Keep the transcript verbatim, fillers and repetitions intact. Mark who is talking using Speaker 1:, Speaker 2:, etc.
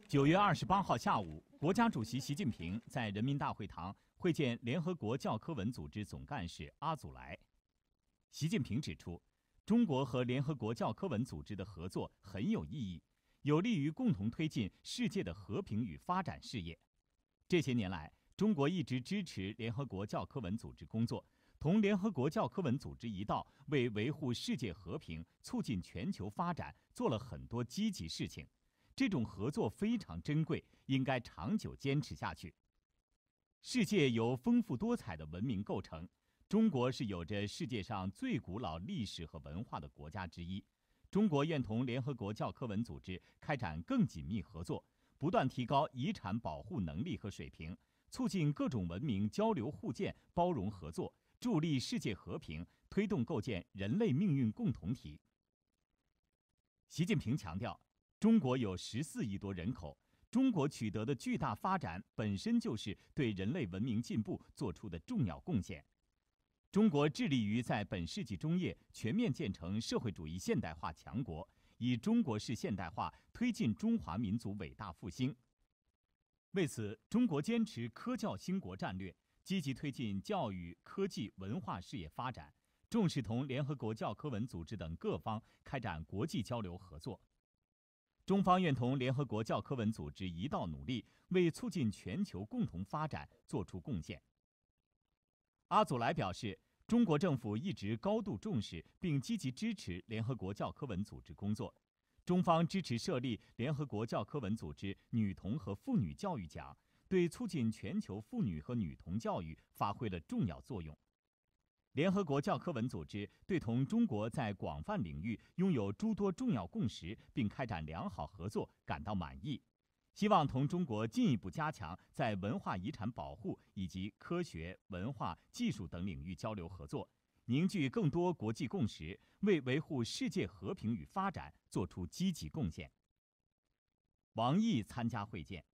Speaker 1: 九月二十八号下午，国家主席习近平在人民大会堂会见联合国教科文组织总干事阿祖莱。习近平指出，中国和联合国教科文组织的合作很有意义，有利于共同推进世界的和平与发展事业。这些年来，中国一直支持联合国教科文组织工作，同联合国教科文组织一道，为维护世界和平、促进全球发展做了很多积极事情。这种合作非常珍贵，应该长久坚持下去。世界由丰富多彩的文明构成，中国是有着世界上最古老历史和文化的国家之一。中国愿同联合国教科文组织开展更紧密合作，不断提高遗产保护能力和水平，促进各种文明交流互鉴、包容合作，助力世界和平，推动构建人类命运共同体。习近平强调，中国有十四亿多人口，中国取得的巨大发展本身就是对人类文明进步做出的重要贡献。中国致力于在本世纪中叶全面建成社会主义现代化强国，以中国式现代化推进中华民族伟大复兴。为此，中国坚持科教兴国战略，积极推进教育、科技、文化事业发展，重视同联合国教科文组织等各方开展国际交流合作。中方愿同联合国教科文组织一道努力，为促进全球共同发展作出贡献。阿祖莱表示，中国政府一直高度重视并积极支持联合国教科文组织工作。中方支持设立联合国教科文组织女童和妇女教育奖，对促进全球妇女和女童教育发挥了重要作用。联合国教科文组织对同中国在广泛领域拥有诸多重要共识并开展良好合作感到满意，希望同中国进一步加强在文化遗产保护以及科学、文化、技术等领域交流合作，凝聚更多国际共识，为维护世界和平与发展作出积极贡献。王毅参加会见。